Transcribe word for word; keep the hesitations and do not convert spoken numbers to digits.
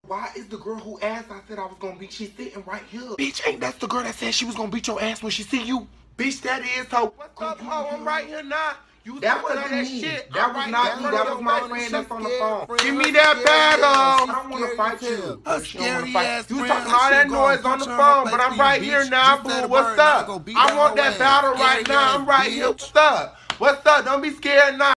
Why is the girl who asked I said I was gonna beat, she's sitting right here? Bitch, ain't that the girl that said she was gonna beat your ass when she see you? Bitch, that is her. What's up, ho? I'm right here now. You that wasn't that me. Shit. That was not me. That was my friend that's on the phone. Give me that battle. I don't want to fight you. A scary ass You friend. talking all that noise on the phone, but I'm right here now, boo. What's up? I want that battle right now. I'm right here. What's up? What's up? Don't be scared now.